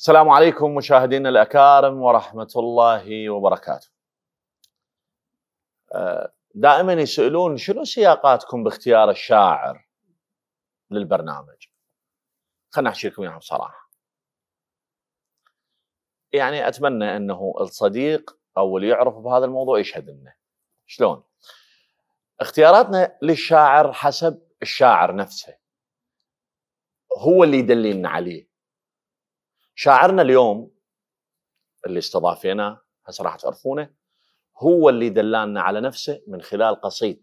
السلام عليكم مشاهدينا الأكارم ورحمة الله وبركاته. دائما يسألون شنو سياقاتكم باختيار الشاعر للبرنامج؟ خلنا أحكي لكم إياها بصراحة. يعني أتمنى أنه الصديق أو اللي يعرف بهذا الموضوع يشهد لنا. شلون؟ اختياراتنا للشاعر حسب الشاعر نفسه، هو اللي يدللنا عليه. شاعرنا اليوم اللي استضافيناه هسه راح تعرفونه، هو اللي دلالنا على نفسه من خلال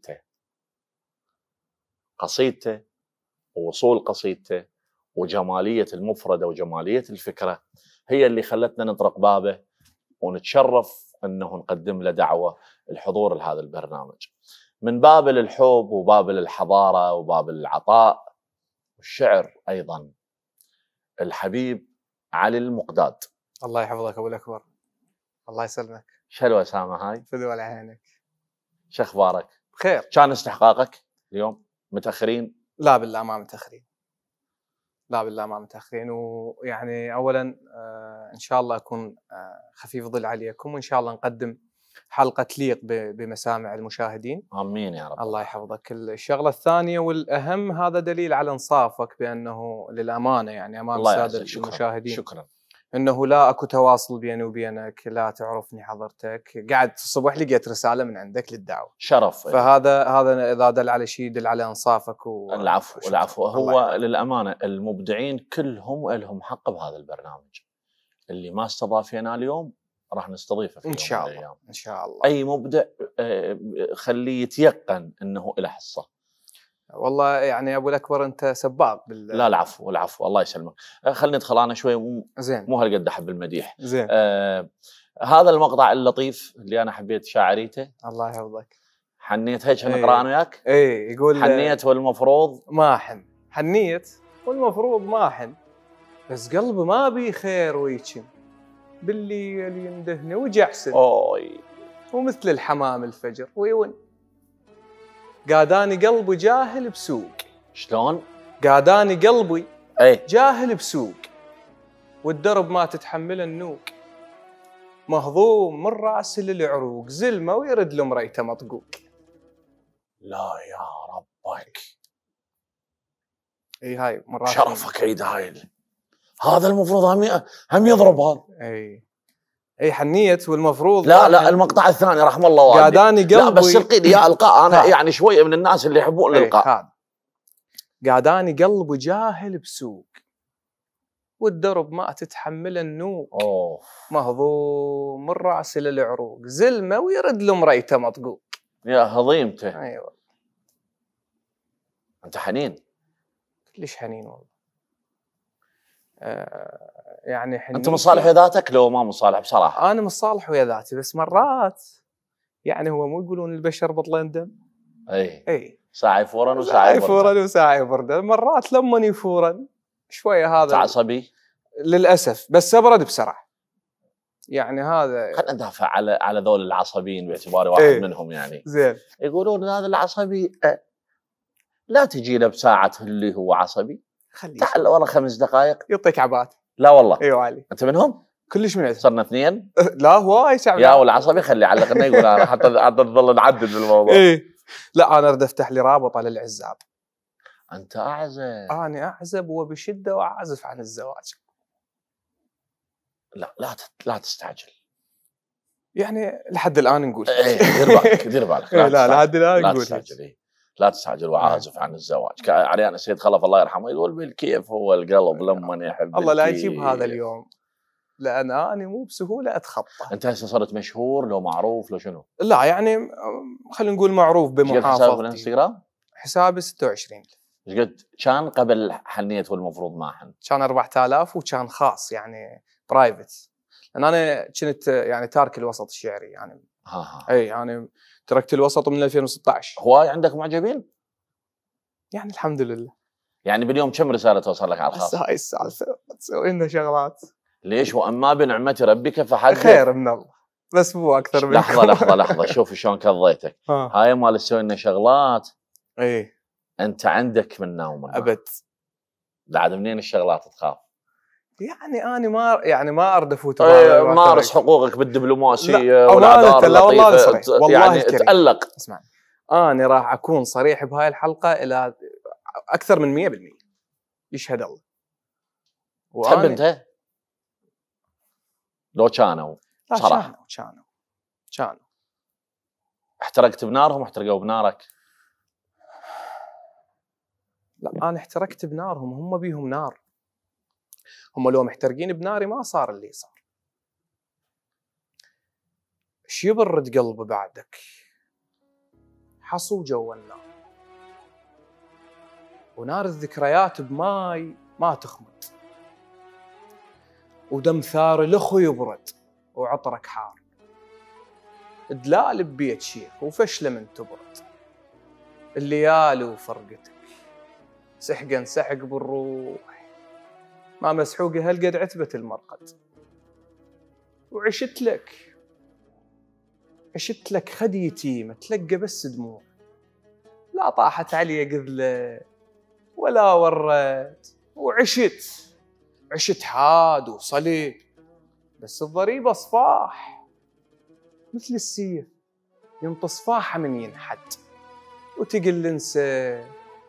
قصيدته ووصول قصيدته وجمالية المفردة وجمالية الفكرة، هي اللي خلتنا نطرق بابه ونتشرف أنه نقدم له دعوة الحضور لهذا البرنامج. من باب الحب وباب الحضارة وباب العطاء والشعر أيضا، الحبيب علي المقداد. الله يحفظك أبو الأكبر، الله يسلمك. شلوة سامة هاي؟ فدوى على عينك. شو أخبارك؟ بخير. كان استحقاقك اليوم؟ متأخرين؟ لا بالله ما متأخرين، لا بالله ما متأخرين. ويعني أولا إن شاء الله أكون خفيف ظل عليكم، وإن شاء الله نقدم حلقة تليق بمسامع المشاهدين. آمين يا رب. الله يحفظك. الشغلة الثانية والأهم، هذا دليل على إنصافك بأنه للأمانة يعني أمام السادة المشاهدين، شكرا، انه لا اكو تواصل بيني وبينك، لا تعرفني حضرتك، قاعد الصبح لقيت رساله من عندك للدعوه، شرف. فهذا اذا دل على شيء يدل على انصافك. العفو. هو للامانه المبدعين كلهم لهم حق بهذا البرنامج. اللي ما استضافينا اليوم راح نستضيفه في ان شاء الله. الأيام. ان شاء الله اي مبدع خليه يتيقن انه له حصه. والله يعني ابو الاكبر انت سباق لا العفو الله يسلمك. خلينا ندخل انا شوي زين، مو هالقد احب المديح. زين. هذا المقطع اللطيف اللي انا حبيت شاعريته، الله يحفظك. حنيت هيك نقرا انا وياك. يقول حنيت والمفروض ما حن، حنيت والمفروض ما حن، بس قلبي ما بي خير ويكن، بالليل يندهني وجحسن، ومثل الحمام الفجر ويون، قاداني قلبي جاهل بسوق. شلون؟ قاداني قلبي جاهل بسوق، والدرب ما تتحمل النوق، مهضوم من راسي للعروق، زلمه ويرد لمريته مطقوق. لا يا ربك، هاي مرات شرفك عيد هاي. هذا المفروض هم يضرب هذا. حنيت والمفروض لا المقطع الثاني رحم الله والديك. قاداني قلبي. لا بس القي يا القاء انا يعني شويه من الناس اللي يحبون الالقاء. قاداني قلبي جاهل بسوق، والدرب ما تتحمل النوق، مهضوم من راسي للعروق، زلمه ويرد لمريته مطقوق. يا هضيمته. ايوه انت حنين. ليش حنين والله. يعني حنين. انت مصالح ويا ذاتك لو ما مصالح بصراحه؟ انا مصالح ويا ذاتي، بس مرات يعني هو مو يقولون البشر بطلين دم؟ اي ساعه يفورن وساعه يبرد. مرات لما يفورن شويه هذا عصبي للاسف، بس ابرد بسرعه. يعني هذا خلينا ندافع على ذول العصبيين باعتباري واحد منهم. يعني زين يقولون هذا العصبي لا تجي له بساعه اللي هو عصبي، تعال ورا 5 دقائق يعطيك عبات. لا والله. ايوه علي. انت منهم؟ كلش من صرنا 2. لا هواي شعب يا والعصبي خلي علقنا يقول انا حتى نظل نعدد بالموضوع. لا انا اريد افتح لي رابطه للعزاب. انت اعزب؟ انا اعزب وبشده واعزف عن الزواج. لا تستعجل. يعني لحد الان نقول دير بالك. لا لحد الان نقول لا تستعجل وعازف عن الزواج. علينا سيد خلف الله يرحمه يقول بالكيف هو القلب لما يحب. الله لا يجيب هذا اليوم، لان انا مو بسهوله اتخطى. انت هسه صرت مشهور لو معروف لو شنو؟ لا يعني خلينا نقول معروف بمحافظتي. حسابك بالانستغرام؟ حسابي 26. ايش قد كان قبل حنيت والمفروض ما حن؟ كان 4000 وكان خاص يعني برايفت، لان انا كنت يعني تارك الوسط الشعري يعني. يعني تركت الوسط من 2016. هواي عندك معجبين؟ يعني الحمد لله. يعني باليوم كم رساله توصل لك على الخاص؟ هاي السالفه تسوي لنا شغلات. ليش؟ واما بنعمه ربك فحدث. خير من الله، بس مو اكثر من. لحظه شوف شلون كضيتك. هاي مال تسوي لنا شغلات. انت عندك من نوم ابد. بعد منين الشغلات تخاف؟ يعني انا ما ارد افوت مارس حقوقك بالدبلوماسيه لا والعباره لا والله صريح يعني تألق. اسمع، انا راح اكون صريح بهاي الحلقه الى اكثر من 100%. يشهد الله. تحب انت لو كانوا صراحه كانوا احترقت بنارهم احترقوا بنارك؟ لا انا احترقت بنارهم، هم بيهم نار. هم لو محترقين بناري ما صار اللي صار. ايش يبرد قلب بعدك؟ حصو جوا النار، ونار الذكريات بماي ما تخمد، ودم ثار الاخو يبرد وعطرك حار، دلال ببيت شيخ وفشله من تبرد، الليالي وفرقتك سحقا سحق بالروح، ما مسحوقه هالقد عتبة المرقد، وعشت لك خد يتيم تلقى بس دموع، لا طاحت علي قذله ولا ورت، وعشت حاد وصلي، بس الضريبة صفاح مثل السيف ينطي صفاحه من ينحد، وتقل انسى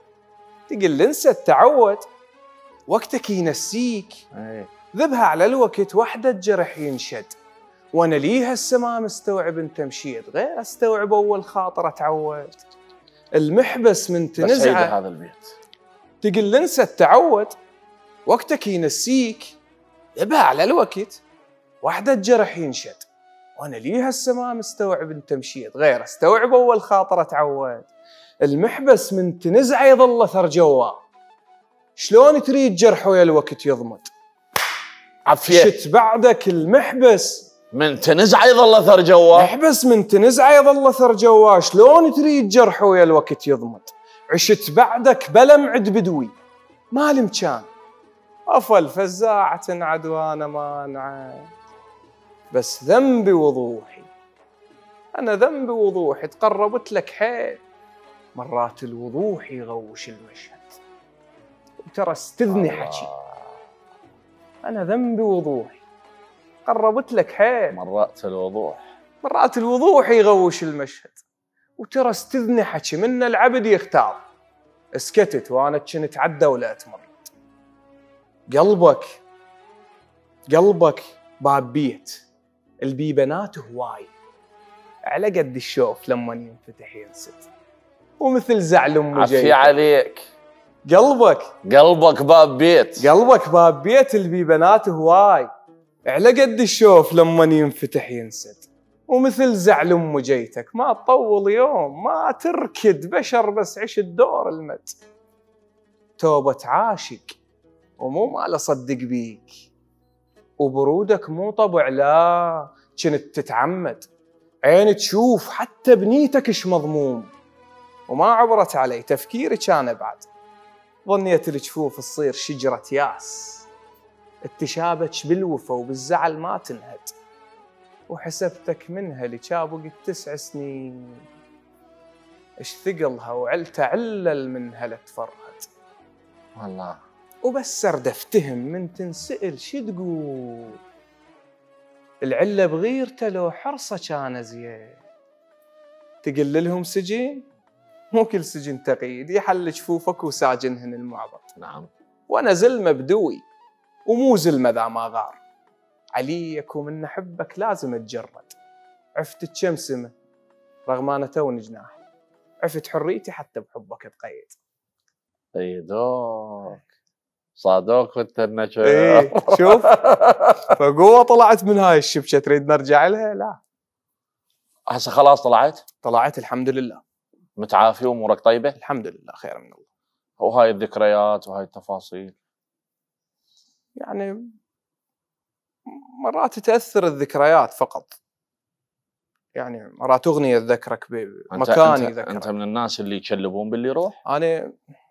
التعود وقتك ينسيك، ذبها على الوقت وحدة جرح ينشد، وانا ليها السما مستوعب انت مشيت، غير استوعب اول خاطر اتعود، المحبس من تنزعه هذا البيت تقل انسى التعود وقتك ينسيك، ذبها على الوقت وحدة جرح ينشد، وانا ليها السما مستوعب انت مشيت، غير استوعب اول خاطر اتعود، المحبس من تنزعه يظل اثر جواه، شلون تريد جرح ويا الوقت يضمد؟ عفيه شت بعدك المحبس من تنزعه يظل اثر جواه، محبس من تنزعه يظل اثر جواه، شلون تريد جرح ويا الوقت يضمد؟ عشت بعدك بلا معد بدوي ما لمكان، افل فزاعة عدوان مانعه، بس ذنبي وضوحي، انا ذنبي وضوحي، تقربت لك حيل مرات الوضوح يغوش المشهد، وترى استذني حكي، انا ذنبي وضوحي قربت لك حيل مرات الوضوح يغوش المشهد، وترى استذني حكي، من العبد يختار، اسكتت وانا كنت عدى ولا اتمرد، قلبك باب بيت البيبانات هواي، على قد الشوف لما ينفتح ينسد، ومثل زعل ام عفي عليك، قلبك باب بيت البيبانات هواي، على قد الشوف لما ينفتح ينسد، ومثل زعل ام جيتك ما تطول يوم، ما تركد بشر بس عيش الدور المد، توبة عاشق ومو مال اصدق بيك، وبرودك مو طبع لا كنت تتعمد، عين تشوف حتى بنيتك اش مضموم، وما عبرت علي تفكيري كان بعد، ظنيت الجفوف تصير شجرة ياس، اتشابك بالوفا وبالزعل ما تنهد، وحسبتك منها اللي كابقت 9 سنين، اش ثقلها وعلته علل منها لتفرهد، والله وبس ارد افتهم من تنسأل شي تقول، العله بغيرته لو حرصه كان زين، تقل لهم سجين مو كل سجن تقييد، يحل جفوفك وساجنهن المعبط، نعم، وانا زلمه بدوي ومو زلمه ذا ما غار، عليك ومن حبك لازم تجرد، عفت تشمسمه رغم انا توني جناحي، عفت حريتي حتى بحبك تقيد، قيدوك صادوك والتنشر، ايه شوف فقوه طلعت من هاي الشبشه، تريد نرجع لها؟ لا هسه خلاص طلعت الحمد لله، متعافي وامورك طيبه الحمد لله خير من الله، وهاي الذكريات وهاي التفاصيل يعني مرات تأثر الذكريات فقط، يعني مرات أغنية تذكرك بمكاني، أنت من الناس اللي يكلبون باللي يروح؟ أنا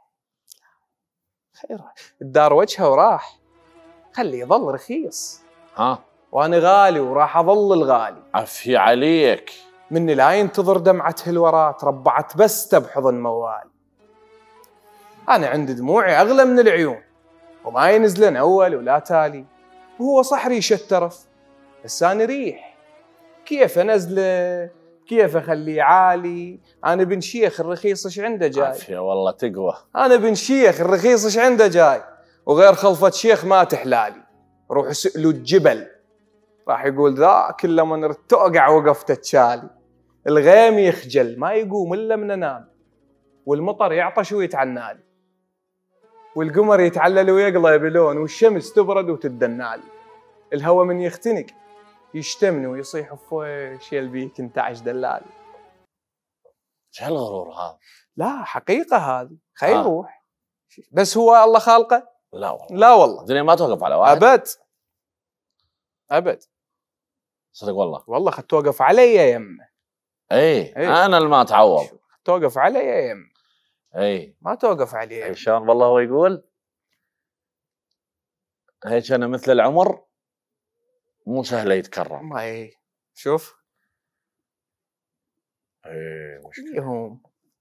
خير الدار وجهه وراح، خلي يظل رخيص، وأنا غالي وراح أظل الغالي، عفي عليك، مني لا ينتظر دمعة هالورات، ربعت بس بحضن موالي، أنا عندي دموعي أغلى من العيون، وما ينزلن اول ولا تالي، وهو صح ريشه الترف، بس انا ريح كيف انزله؟ كيف اخليه عالي؟ انا بن شيخ الرخيص ايش عنده جاي؟ عافيه والله تقوى. انا بن شيخ الرخيص ايش عنده جاي؟ وغير خلفة شيخ ما تحلالي، روح اسألوا الجبل راح يقول ذاك لما نرد توقع وقفت تشالي. الغيم يخجل ما يقوم الا من انام، والمطر يعطش ويتعنالي، والقمر يتعلل ويقلى بلون، والشمس تبرد وتدنالي. الهوى من يختنق يشتمني ويصيح فويش يلبيك انت عش دلالي. ايش هالغرور هذا؟ لا حقيقة هذه خير روح، بس هو الله خالقه؟ لا والله، لا والله الدنيا ما توقف على واحد ابد ابد. صدق والله خد توقف علي يا يمه. اي انا اللي ما اتعوض. توقف علي يا يمه. اي ما توقف علي. شلون والله هو يقول هيك انا مثل العمر مو سهل يتكرر. ما شوف مشكلة هم.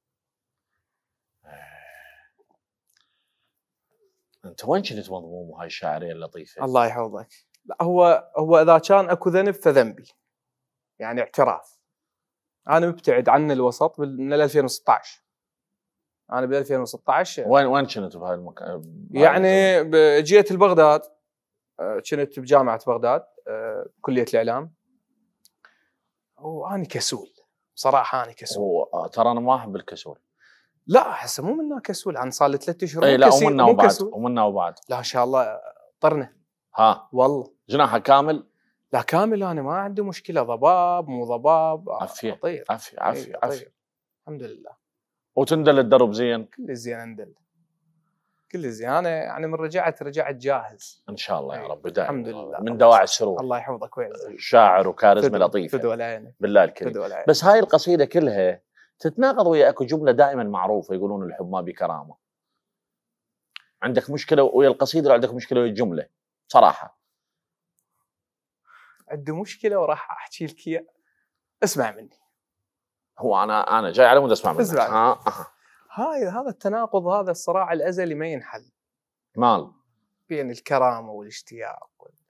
انت وين كنت مضموم وهاي الشاعريه اللطيفه؟ الله يحفظك. لا هو اذا كان اكو ذنب فذنبي، يعني اعتراف. انا مبتعد عن الوسط من 2016. انا ب 2016 وين كنت بهاي المكان؟ يعني جيت لبغداد، كنت بجامعه بغداد كليه الاعلام، وانا كسول بصراحه. انا كسول. ترى انا ما احب الكسول. لا هسه مو منا كسول، عن صار لي 3 اشهر. اي لا ومنا وبعد لا ان شاء الله طرنا. ها والله جناحه كامل. لا كامل انا ما عندي مشكله، ضباب مو ضباب عافيه طيب. عافيه الحمد لله. وتندل الدرب زين؟ كل زين اندل، كل زين. انا يعني من رجعت جاهز ان شاء الله يا رب دائما. الحمد لله من دواعي السرور. الله يحفظك ويعزك. شاعر وكاريزما لطيفه. فدوى العين بالله الكريم. بس هاي القصيده كلها تتناقض ويا اكو جمله دائما معروفه يقولون الحب ما بكرامه. عندك مشكله ويا القصيده ولا عندك مشكله ويا الجمله؟ صراحه عندي مشكله وراح احكي لك اياها، اسمع مني. هو انا جاي على مود اسمع منك. هذا التناقض، هذا الصراع الازلي ما ينحل مال بين الكرامه والاشتياق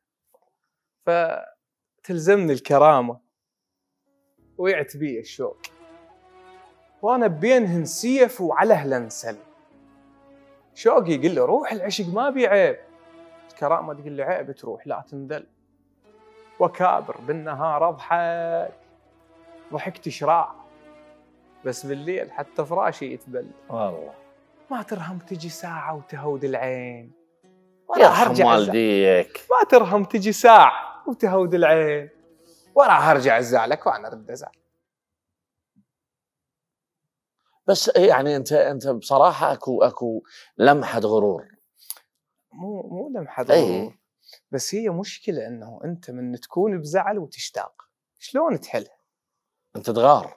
فتلزمني الكرامه ويعتبي الشوق، وانا بينهن سيف وعلى هلنسل. شوقي يقول له روح العشق ما بي عيب، الكرامه تقول له عيب تروح لا تنذل. وكابر بالنهار اضحك ضحكت شراع، بس بالليل حتى فراشي يتبل. والله ما ترهم تجي ساعه وتهود العين، يرحم والديك. ما ترهم تجي ساعه وتهود العين، وراح ارجع ازعلك وانا ارد ازعل. بس يعني انت بصراحه اكو لمحه غرور. مو لمحه غرور، بس هي مشكله انه انت من تكون بزعل وتشتاق شلون تحلها؟ انت تغار.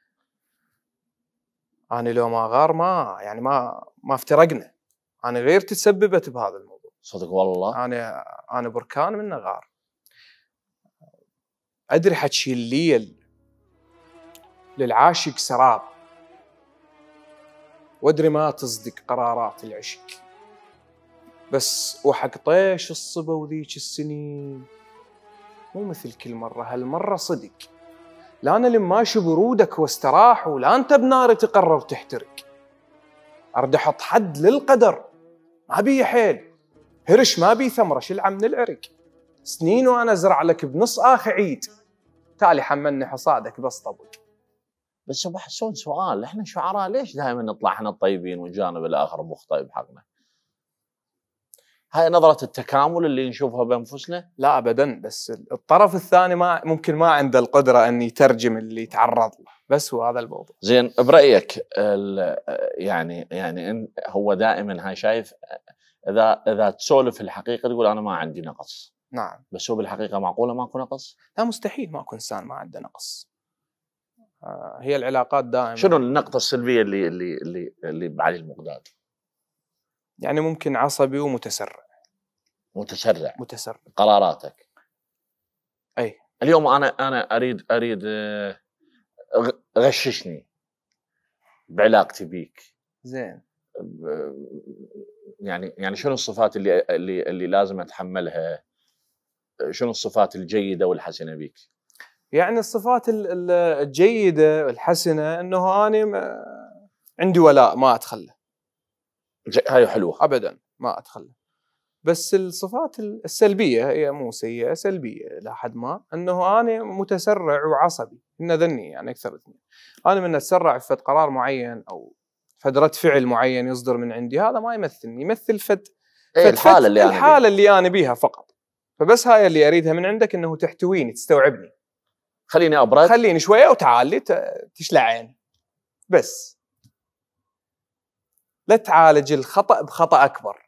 انا لو ما غار ما افترقنا. انا غير تسببت بهذا الموضوع. صدق والله. انا بركان منه غار. ادري حتشيل الليل للعاشق سراب، وادري ما تصدق قرارات العشق، بس وحق طيش الصبا وذيك السنين مو مثل كل مرة، هالمرة صدق. لا أنا لماشي برودك واستراح، ولا أنت بناري تقرر تحترق. أرد أحط حد للقدر، ما بي حيل هرش، ما بي ثمرة شلعة من العرق. سنين وأنا أزرع لك بنص آخ عيد، تالي حملني حصادك بس طبق. بس بحسون سؤال، احنا شعراء ليش دائما نطلع احنا الطيبين والجانب الآخر مخطئ بحقنا؟ هاي نظرة التكامل اللي نشوفها بأنفسنا؟ لا أبداً، بس الطرف الثاني ممكن ما عنده القدرة أن يترجم اللي يتعرض له، بس هو هذا الموضوع. زين برأيك يعني هو دائما هاي شايف إذا تسولف الحقيقة تقول أنا ما عندي نقص. نعم. بس هو بالحقيقة معقولة ماكو نقص؟ لا مستحيل ماكو إنسان ما عنده نقص. هي العلاقات دائما. شنو النقطة السلبية اللي بعلي المقداد؟ يعني ممكن عصبي ومتسرع. متسرع. قراراتك. اي اليوم انا اريد غششني بعلاقتي بيك. زين. يعني شنو الصفات اللي لازم اتحملها؟ شنو الصفات الجيده والحسنه بيك؟ يعني الصفات الجيده والحسنه انه انا عندي ولاء ما اتخلى. هاي حلوه. ابدا ما اتخلى. بس الصفات السلبيه هي مو سيئه، سلبيه الى حد ما، انه انا متسرع وعصبي. ان ذني يعني اكثر اثنين. انا من اتسرع في قرار معين او فد رد فعل معين يصدر من عندي، هذا ما يمثلني، يمثل الحاله اللي انا بيها فقط. فبس هاي اللي اريدها من عندك، انه تحتويني، تستوعبني، خليني ابرد، خليني شويه وتعال لي تشلع عيني بس. لا تعالج الخطا بخطا اكبر.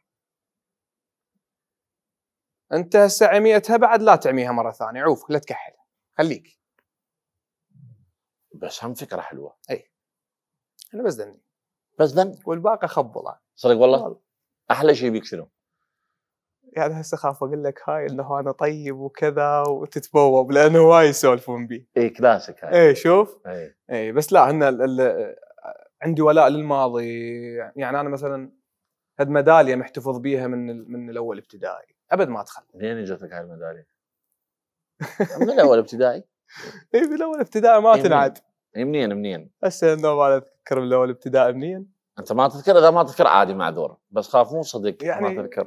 انت هسه عميتها بعد لا تعميها مره ثانيه، عوف لا تكحلها، خليك. بس هم فكره حلوه. اي انا بس ذني، بس ذن والباقي خبله. صدق والله. احلى شيء بيك شنو؟ يعني هسه خاف اقول لك هاي انه انا طيب وكذا وتتبوب، لانه وايد يسولفون بي. اي كلاسيك هاي. اي شوف. اي بس لا، عندي ولاء للماضي. يعني انا مثلا هاد ميداليه محتفظ بيها من الاول ابتدائي، ابد ما اتخلى. منين اجتك هاي الميداليه؟ من الاول ابتدائي؟ اي من الاول ابتدائي ما تنعد. منين؟ هسه انه ما اتذكر من الاول ابتدائي منين. انت ما تذكر؟ اذا ما تذكر عادي معذور، بس خاف مو صدق يعني ما تذكر.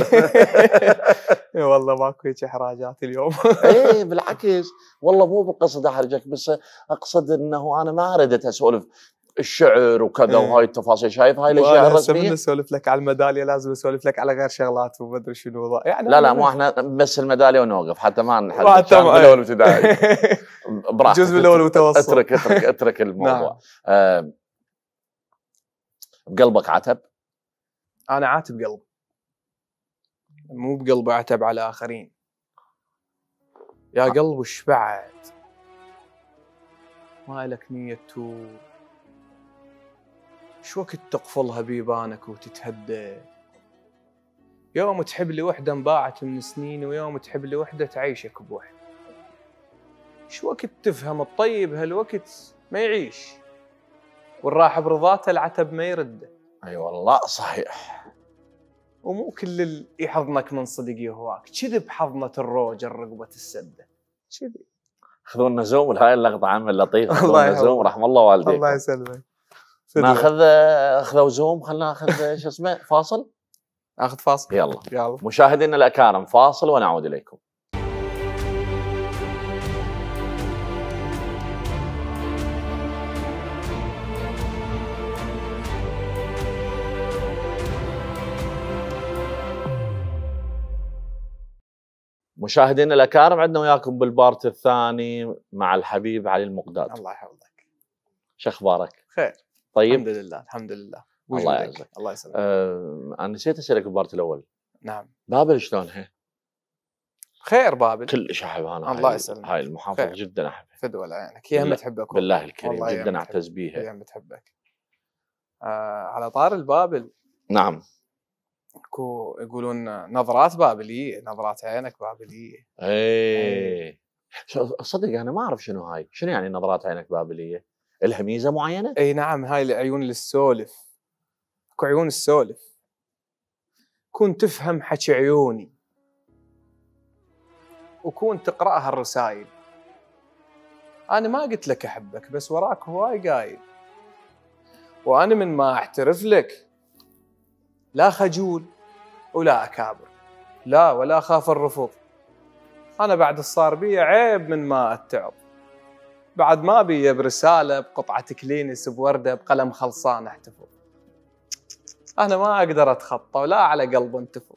اي والله ماكو هيك احراجات اليوم. اي بالعكس، والله مو بقصد احرجك، بس اقصد انه انا ما ردت اسولف الشعر وكذا وهاي التفاصيل. شايف هاي الاشياء الرسميه؟ من اسولف لك على الميداليه لازم اسولف لك على غير شغلات وما ادري شنو يعني. لا مو احنا بس الميداليه ونوقف حتى ما نحدد. من الاول ابتدائي براحتك، جزء من الاول متوسط. اترك الموضوع. بقلبك عتب؟ انا عاتب قلب، مو بقلبي عتب على اخرين. يا قلب وش بعد ما لك نية توب، شو وقت تقفلها بيبانك وتتهدى؟ يوم تحب لي وحدة انباعت من سنين، ويوم تحب لي وحدة تعيشك بوحدة. شو وقت تفهم الطيب هالوقت ما يعيش، والراح برضاته العتب ما يرده. اي والله صحيح. ومو كل اللي يحضنك من صدق يهواك، كذب حضنة الروج الرقبة السدة. كذب. خذوا لنا زوم هاي اللقطة عامل لطيف. خذوا لنا زوم رحم الله والديكم. الله يسلمك. اخذوا زوم. خلنا ناخذ شو اسمه فاصل. اخذ فاصل. يلا. مشاهدينا الاكارم فاصل ونعود اليكم. مشاهدينا الاكارم، عندنا وياكم بالبارت الثاني مع الحبيب علي المقداد. الله يحفظك. شو اخبارك؟ خير طيب الحمد لله. الحمد لله. الله يعزك. الله يسلمك. انا نسيت اسالك بالبارت الاول. نعم. بابل شلونها؟ خير بابل. كلش احبها انا. الله يسلمك. هاي المحافظه خير. جدا احبها. فدوى عينك. هي هم تحبك بالله الكريم، جدا اعتز بيها. هي هم تحبك. على طار البابل. نعم. يقولون نظرات بابليه، نظرات عينك بابليه. اي صدق انا ما اعرف شنو هاي. شنو يعني نظرات عينك بابليه؟ لها ميزه معينه؟ اي نعم، هاي العيون للسولف. اكو عيون السولف، كون تفهم حكي عيوني، وكون تقراها الرسائل. انا ما قلت لك احبك، بس وراك هواي قايل. وانا من ما اعترف لك لا خجول ولا أكابر، لا ولا خاف الرفض. أنا بعد الصار بي عيب من ما أتعب، بعد ما بي برسالة بقطعة كلينس بوردة بقلم خلصان احتفظ. أنا ما أقدر أتخطى ولا على قلب انتفض،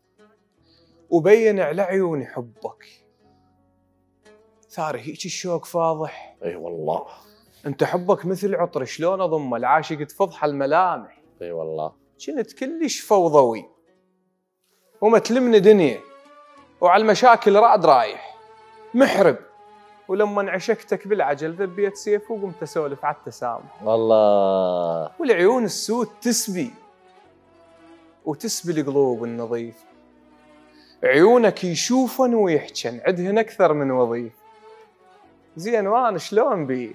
وبين على عيوني حبك ثار هيك الشوق فاضح. اي والله أنت حبك مثل عطر شلون أضمه، العاشق تفضح الملامح. اي والله كنت كلش فوضوي وما تلمني دنيا، وعلى المشاكل راد رايح محرب، ولما انعشقتك بالعجل ذبيت سيف وقمت اسولف على التسامح. والله والعيون السود تسبي وتسبي القلوب النظيف. عيونك يشوفن ويحجن عدهن اكثر من وظيف. زين وانا شلون بيه؟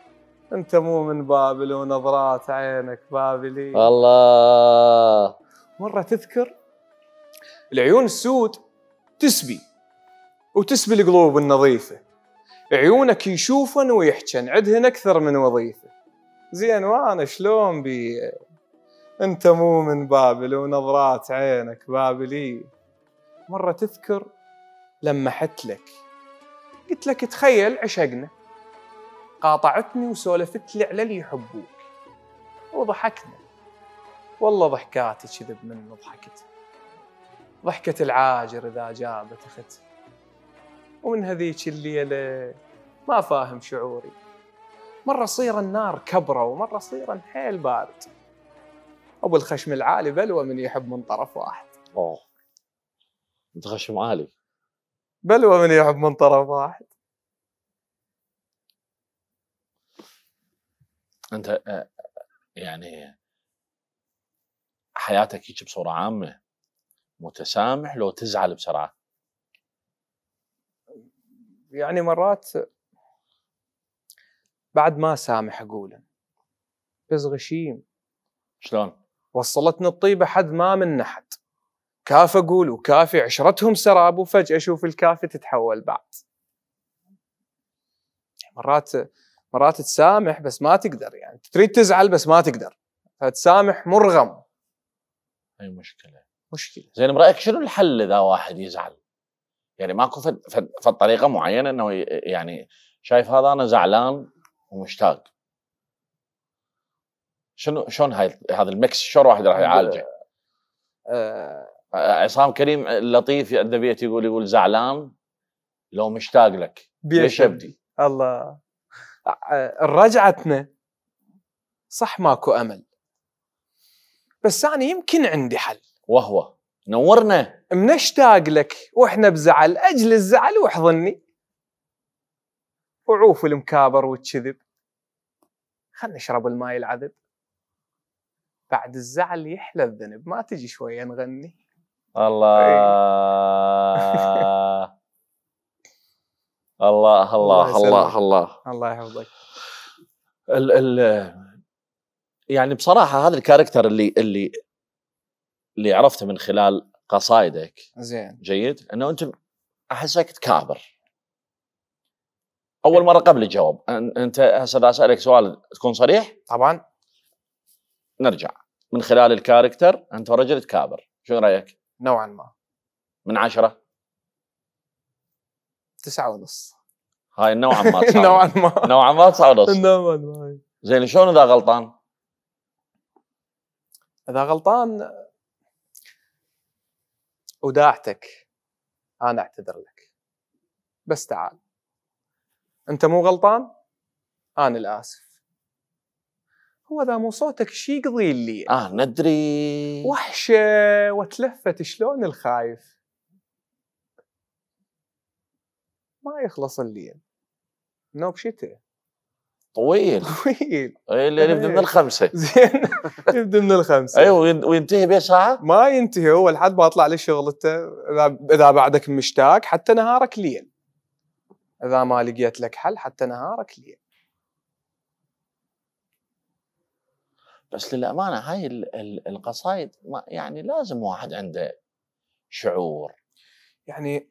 انت مو من بابل ونظرات عينك بابلي. الله مرة تذكر العيون السود تسبي وتسبي القلوب النظيفة، عيونك يشوفن ويحجن عدهن أكثر من وظيفة. زين وأنا شلون بي أنت مو من بابل ونظرات عينك بابلي. مرة تذكر لمحت لك قلت لك تخيل عشقنا، قاطعتني وسولفت لي على اللي يحبوك وضحكنا، والله ضحكاتي كذب من ضحكت، ضحكة العاجر إذا جابت أخت، ومن هذيك الليلة ما فاهم شعوري، مرة صير النار كبرة ومرة صير حيل بارد، أبو الخشم العالي بلوى من يحب من طرف واحد. أوه أنت خشم عالي. بلوى من يحب من طرف واحد. أنت يعني حياتك هيك بصورة عامة متسامح لو تزعل بسرعة؟ يعني مرات بعد ما سامح أقوله بس غشيم. شلون؟ وصلتني الطيبة حد ما من نحد، كاف أقول وكافي عشرتهم سراب وفجأة أشوف الكافي تتحول بعد. مرات تسامح بس ما تقدر، يعني تريد تزعل بس ما تقدر، فتسامح مرغم. أي مشكلة. زين برأيك شنو الحل إذا واحد يزعل؟ يعني ماكو فالطريقة معينة إنه يعني شايف هذا أنا زعلان ومشتاق، شلون هذا الميكس شلون واحد راح يعالجه؟ عصام كريم اللطيف الدبيت يقول زعلان لو مشتاق لك ليش ابدي؟ الله رجعتنا صح ماكو امل، بس انا يمكن عندي حل، وهو نورنا. منشتاق لك واحنا بزعل، اجل الزعل واحضني وعوف المكابر والكذب، خلنا نشرب الماي العذب، بعد الزعل يحلى الذنب، ما تجي شويه نغني. الله الله الله الله الله الله يحفظك. يعني بصراحه هذا الكاركتر اللي عرفته من خلال قصائدك زين جيد، انه انت احسك تكابر. اول مره قبل الجواب انت هسه اذا اسالك سؤال تكون صريح؟ طبعا. نرجع من خلال الكاركتر، انت رجل تكابر، شو رايك؟ نوعا ما. من 10؟ 9.5. هاي نوعا ما 9. نوعا ما 9.5. نوعا ما. زين شلون اذا غلطان؟ اذا غلطان وداعتك انا اعتذر لك، بس تعال انت مو غلطان انا الاسف. هو ذا مو صوتك شي يقضي اللي ندري وحشه وتلفت شلون الخايف، ما يخلص الليل نوب شتاء طويل. الليل يبدا من 5. زين يبدا من 5 ايوه وينتهي بساعه؟ ما ينتهي، هو لحد ما اطلع للشغل. انت اذا بعدك مشتاق حتى نهارك ليل، اذا ما لقيت لك حل حتى نهارك ليل. بس للامانه هاي القصايد يعني لازم واحد عنده شعور. يعني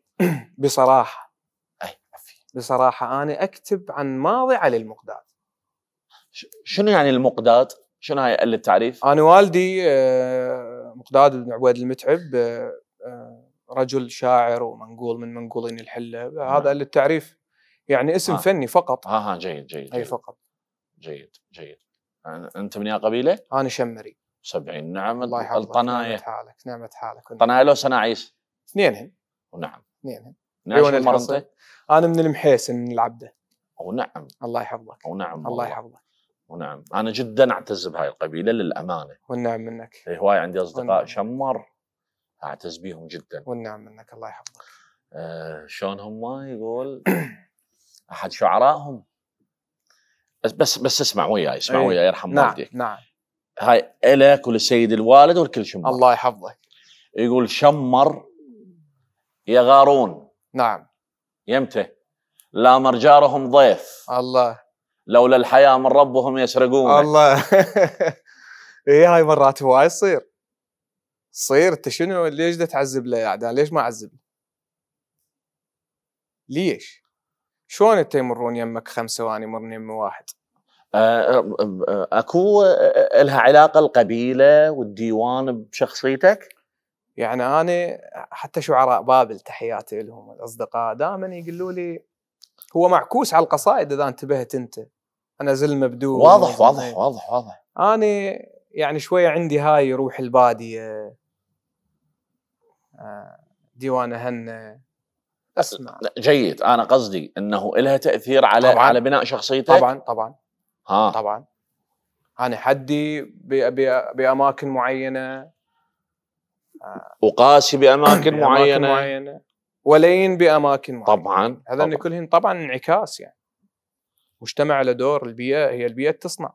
بصراحه انا اكتب عن ماضي علي المقداد. شنو يعني المقداد؟ شنو هاي التعريف؟ انا والدي مقداد بن عبيد المتعب، رجل شاعر ومنقول من منقولين الحله. هذا التعريف يعني اسم فني فقط. جيد. اي فقط. جيد. انت من يا قبيله؟ انا شمري. 70. نعم. الله يحفظك. الطنايه. نعمة حالك. طنايا لو سناعيس؟ 2. ونعم. 2. نعم. انا من المحيسن من العبده. ونعم. الله يحفظك. ونعم. الله يحفظك. ونعم. انا جدا اعتز بهاي القبيله للامانه. والنعم منك. هواي عندي اصدقاء شمر اعتز بيهم جدا. والنعم منك. الله يحفظك. شلون هم يقول احد شعرائهم، بس اسمع وياي يرحم والديك. نعم. هاي الك وللسيد الوالد والكل شمر. الله يحفظك. يقول شمر يغارون. نعم. يمته لا مرجارهم ضيف. الله. لولا الحياة من ربهم يسرقون. الله. هاي مرات هواي تصير. صير انت شنو ليش دا تعذب له يعني؟ ليش ما اعذب له؟ ليش؟ شلون انت يمرون يمك 5 وانا يمرون يمي 1؟ اكو لها علاقه القبيله والديوان بشخصيتك؟ يعني انا حتى شعراء بابل تحياتي لهم الاصدقاء دائما يقولوا لي هو معكوس على القصائد اذا انتبهت انت. انا زل مبدوع واضح واضح واضح واضح. انا يعني شويه عندي هاي روح الباديه، ديوان هنه اسمع. جيد، انا قصدي انه لها تاثير على طبعاً. على بناء شخصيتك. طبعا ها. طبعا. انا حدي باماكن معينه، وقاسي باماكن معينه، ولين باماكن معينه. طبعا هذا كلهن طبعا انعكاس يعني. مجتمع له دور، البيئه هي البيئه تصنع.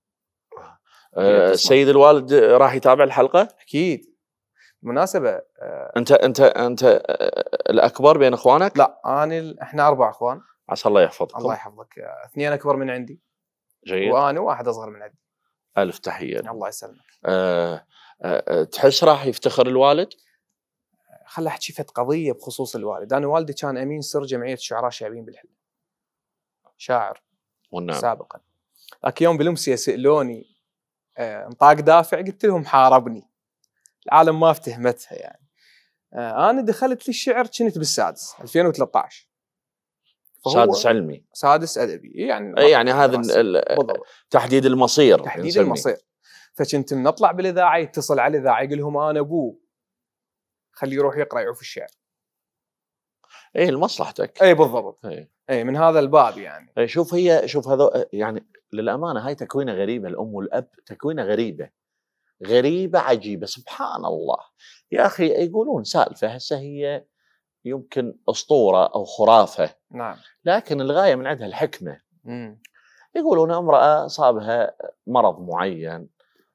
السيد الوالد راح يتابع الحلقه؟ اكيد. بالمناسبه انت الاكبر بين اخوانك؟ لا احنا 4 اخوان. عسى الله يحفظكم. الله يحفظك. 2 اكبر من عندي. جيد. وانا واحد اصغر من عندي. الف تحيه. الله يسلمك. تحس راح يفتخر الوالد؟ خل احكي فت قضيه بخصوص الوالد. انا والدي كان امين سر جمعيه الشعراء الشعبيين بالحلة، شاعر والنعم. سابقا. ذاك يوم بالامس يسالوني انطاق دافع، قلت لهم حاربني، العالم ما افتهمتها يعني. انا دخلت لي الشعر كنت بالسادس 2013. سادس علمي، سادس ادبي يعني هذا تحديد المصير. تحديد المصير. فكنت من اطلع بالاذاعه يتصل على الاذاعه يقول لهم انا ابوه، خليه يروح يقرا يعوف الشعر. اي لمصلحتك. اي بالضبط. اي من هذا الباب يعني. شوف هذا يعني للامانه هاي تكوينه غريبه، الام والاب تكوينه غريبه عجيبه سبحان الله. يا اخي يقولون سالفه هسه هي يمكن اسطوره او خرافه. نعم. لكن الغايه من عندها الحكمه. يقولون امراه اصابها مرض معين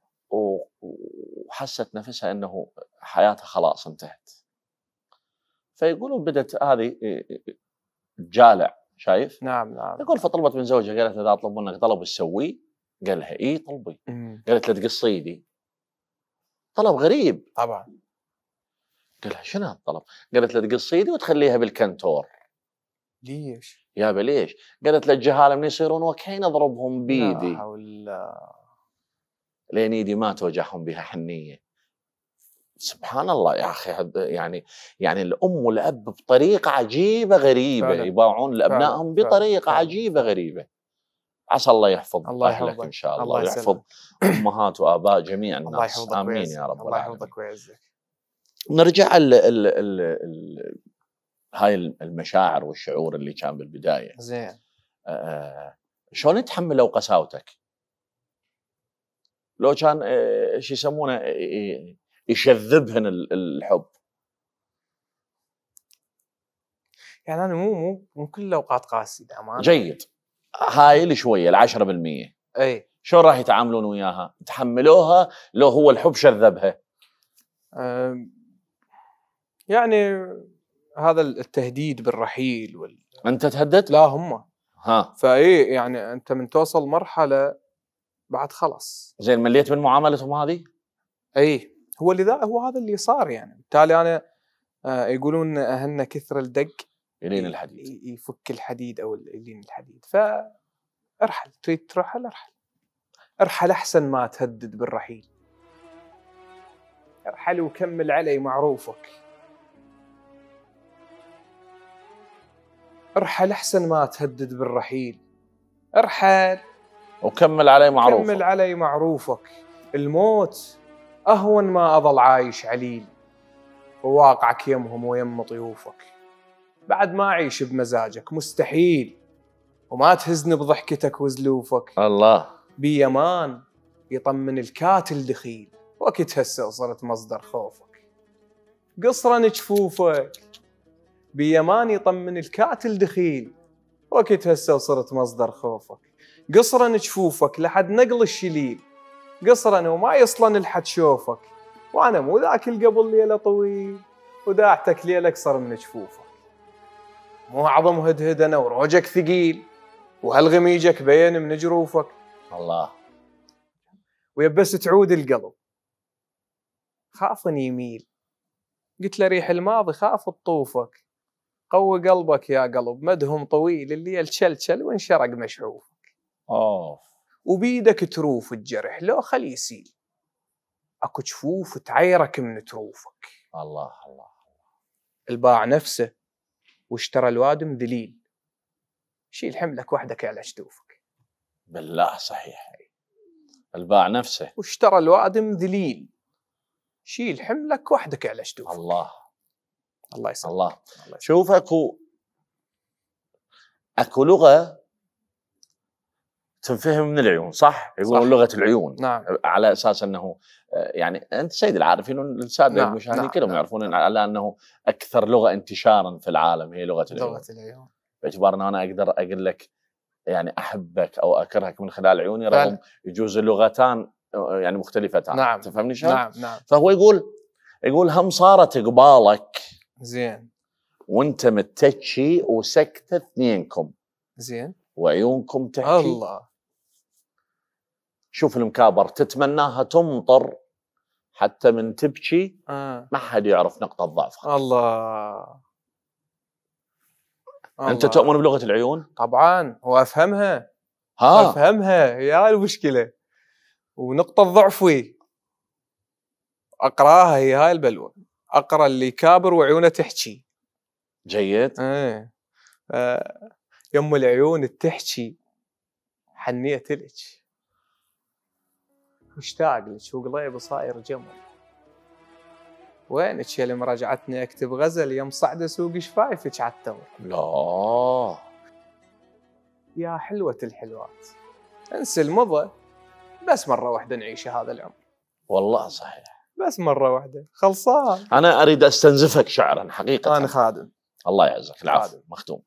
وحست نفسها انه حياتها خلاص انتهت، فيقولون بدت هذه تجالع. شايف؟ نعم. يقول فطلبت من زوجها، قالت له اذا اطلب منك طلب تسويه؟ قال لها اي طلبي. قالت له تقص ايدي. طلب غريب طبعا. قال لها شنو هالطلب؟ قالت له تقص ايدي وتخليها بالكنتور. ليش؟ يابا ليش؟ قالت له الجهاله من يصيرون وكين اضربهم بيدي. لا حول الله. لين ايدي ما توجعهم بها حنيه. سبحان الله يا اخي. يعني الام والاب بطريقه عجيبه غريبه فعلا. يباعون لابنائهم بطريقه عجيبه غريبه. عسى الله يحفظ اهلك ان شاء الله ويحفظ امهات واباء جميع الناس. امين يا رب. الله يحفظك ويعزك. نرجع هاي المشاعر والشعور اللي كان بالبدايه. زين. شلون يتحملوا قساوتك؟ لو كان شو يسمونه يشذبهن الحب. يعني انا مو كل الاوقات قاسي بامانه. جيد. هاي اللي شويه 10%. اي. شلون راح يتعاملون وياها؟ تحملوها لو هو الحب شذبها؟ يعني هذا التهديد بالرحيل انت تهددت؟ لا هم. ها. فاي يعني انت من توصل مرحله بعد خلاص. زين مليت من معاملتهم هذه؟ اي هو هذا اللي صار يعني. بالتالي انا يقولون اهلنا كثر الدق يلين الحديد، يفك الحديد او يلين الحديد. فارحل، تريد ترحل ارحل احسن ما تهدد بالرحيل. ارحل وكمل علي معروفك. ارحل احسن ما تهدد بالرحيل. ارحل وكمل علي معروفك. كمل علي معروفك. الموت اهون ما اظل عايش عليل، وواقعك يمهم ويم طيوفك. بعد ما اعيش بمزاجك مستحيل، وما تهزني بضحكتك وزلوفك. الله. بيمان يطمن الكاتل دخيل، وقت هسه صرت مصدر خوفك. قصرا جفوفك. بيمان يطمن الكاتل دخيل، وقت هسه صرت مصدر خوفك. قصرا جفوفك لحد نقل الشليل، قصرا وما يصلن لحد شوفك. وانا مو ذاك القبل ليله طويل، وداعتك ليله اقصر من جفوفك. مو اعظم هدهد انا وروجك ثقيل، وهالغميجك بين من جروفك. الله. ويبس تعود القلب خاف أن يميل. قلت له ريح الماضي خاف تطوفك، قوي قلبك يا قلب، مدهم طويل اللي الشلشل وانشرق مشعوفك. وبيدك تروف الجرح لو خلي يسيل، اكو جفوف تعيرك من تروفك. الله الله. الباع نفسه واشترى الوادم ذليل، شيل حملك وحدك على جدوفك. بالله صحيح. الباع نفسه واشترى الوادم ذليل، شيل حملك وحدك على جدوفك. الله الله يسلمك. الله. شوف اكو لغه تنفهم من العيون، صح؟ يقولون لغه العيون. نعم. على اساس انه يعني انت سيد العارفين، الساده نعم. المشاهدين نعم. كلهم نعم. يعرفون على انه اكثر لغه انتشارا في العالم هي لغه العيون. لغه العيون. باعتبار ان انا اقدر اقول لك يعني احبك او اكرهك من خلال عيوني، رغم يجوز اللغتان يعني مختلفتان. نعم. تفهمني شلون؟ نعم نعم. فهو يقول هم صارت قبالك زين وانت متكشي وسكت اثنينكم، زين، وعيونكم تحكي. الله. شوف المكابر تتمناها تمطر حتى من تبكي ما حد يعرف نقطة ضعفها. الله. انت تؤمن بلغة العيون؟ طبعا، وافهمها. ها افهمها، هي المشكلة ونقطة ضعفي. اقراها، هي هاي البلوى. اقرا اللي كابر وعيونه تحكي. جيد. يم العيون تحكي حنيت لك، مشتاق لك وقليب صاير جمل. وينك يا اللي مراجعتني اكتب غزل يم صعد اسوق شفايفك عالتمر. لا يا حلوة الحلوات، انسى المضى، بس مرة واحدة نعيش هذا العمر. والله صحيح، بس مرة واحدة خلصان. أنا أريد أستنزفك شعرا حقيقة. أنا خادم. الله يعزك. العفو. مختوم.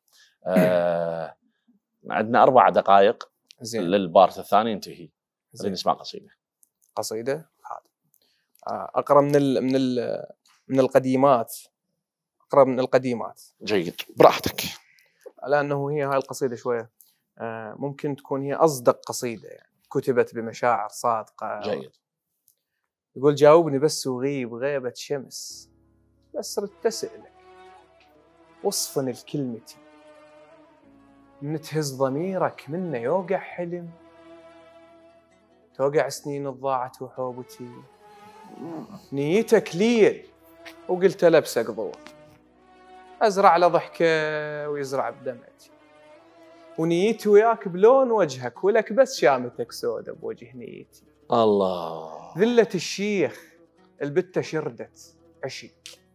عندنا 4 دقائق زين للبارت الثاني ينتهي. نريد نسمع قصيدة. قصيدة خادم. أقرأ من القديمات. أقرأ من القديمات. جيد، براحتك. لأنه هي هاي القصيدة شوية ممكن تكون هي أصدق قصيدة، يعني كتبت بمشاعر صادقة. جيد. يقول جاوبني بس وغيب غيبة شمس، بس ردت أسألك وصفن الكلمتي، من تهز ضميرك منه يوقع حلم، توقع سنين ضاعت وحوبتي، نيتك ليل وقلت لبسك ضوء، أزرع له ضحكة ويزرع بدمعتي، ونيتي وياك بلون وجهك ولك بس شامتك سودة بوجه نيتي. الله. ذلة الشيخ البتة شردت عشق،